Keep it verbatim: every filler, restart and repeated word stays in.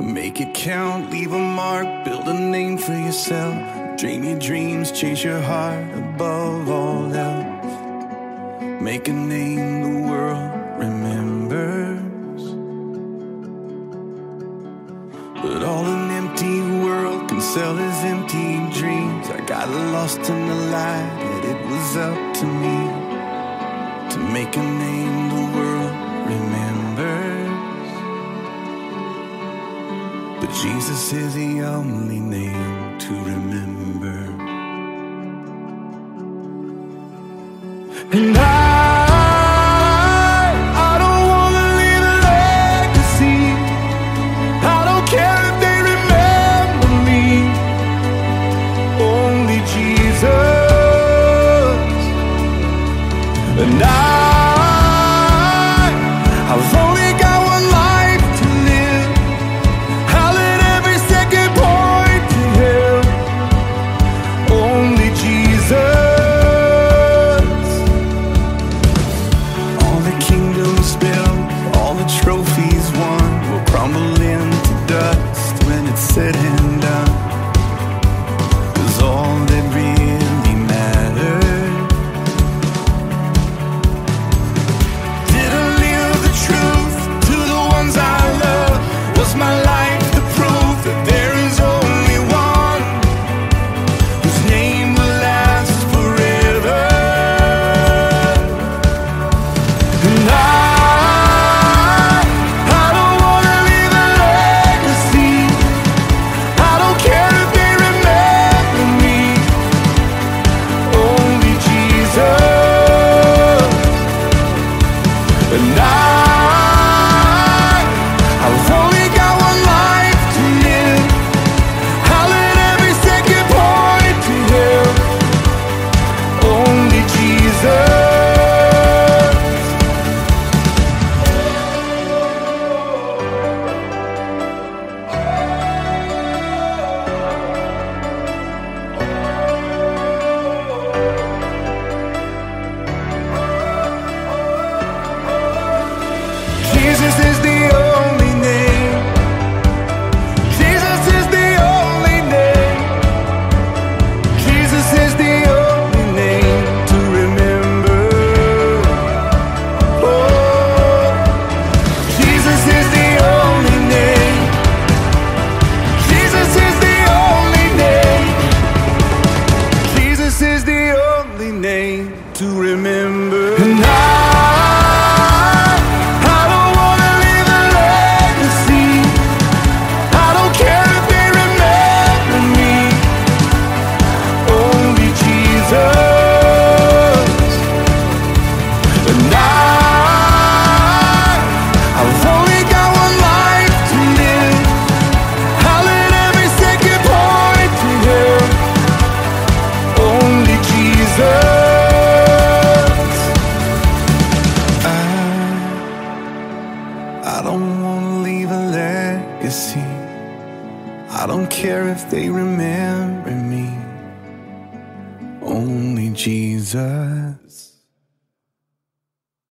Make it count, leave a mark, build a name for yourself. Dream your dreams, chase your heart above all else. Make a name the world remembers. But all an empty world can sell is empty dreams. I got lost in the light, yet it was up to me to make a name the world remembers. But Jesus is the only name to remember. And I, I don't wanna leave a legacy. I don't care if they remember me. Only Jesus. And I, I've only got one life to live. I'll let every second point to Him. Only Jesus. Trophies won will crumble into dust when it's said and done. 'Cause all that really mattered, did I live the truth to the ones I love? Was my life the proof that there is only one whose name will last forever? And I And I, I've only got one life to live. I'll let every second point to Him. Only Jesus. Jesus is the only name. Jesus is the only name. Jesus is the only name to remember. Oh, Jesus is the only name. Jesus is the only name. Jesus is the only name to remember. And I I don't wanna leave a legacy. I don't care if they remember me. Only Jesus.